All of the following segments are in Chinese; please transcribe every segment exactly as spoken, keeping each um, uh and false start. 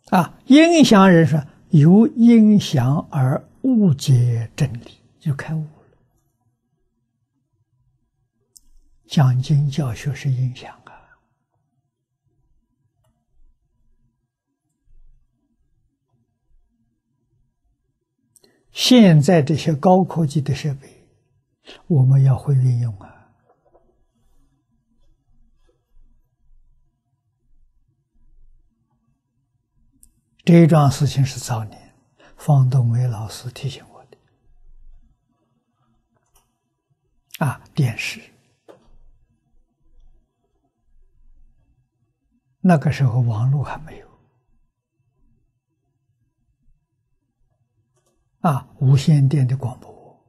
啊，影响人说由影响而误解真理，就开悟了。讲经教学是影响啊。现在这些高科技的设备，我们要会运用啊。这一桩事情是早年方东梅老师提醒我的啊，电视那个时候网络还没有啊，无线电的广播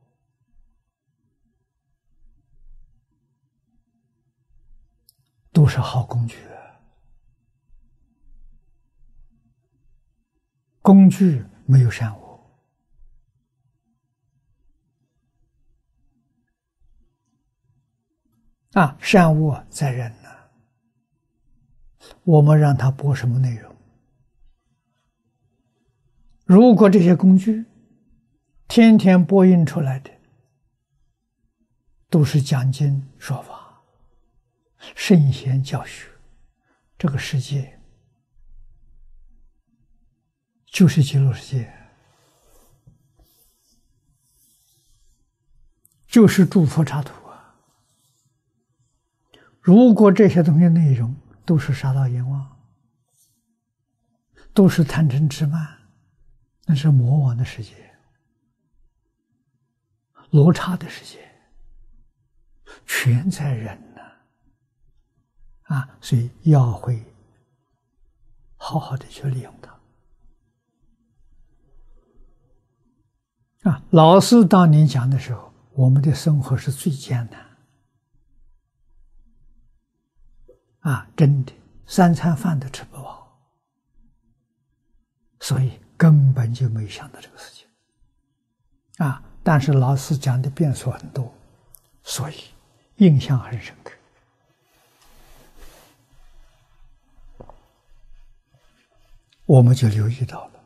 都是好工具。工具没有善恶啊，善恶在人呢。我们让他播什么内容？如果这些工具天天播音出来的都是讲经说法、圣贤教学，这个世界就是极乐世界，就是诸佛刹土啊！如果这些东西内容都是杀盗淫妄，都是贪嗔痴慢，那是魔王的世界，罗刹的世界，全在人呢啊！所以要会好好的去利用它。啊，老师当年讲的时候，我们的生活是最艰难啊，真的三餐饭都吃不饱，所以根本就没想到这个事情啊。但是老师讲的变数很多，所以印象很深刻。我们就留意到了。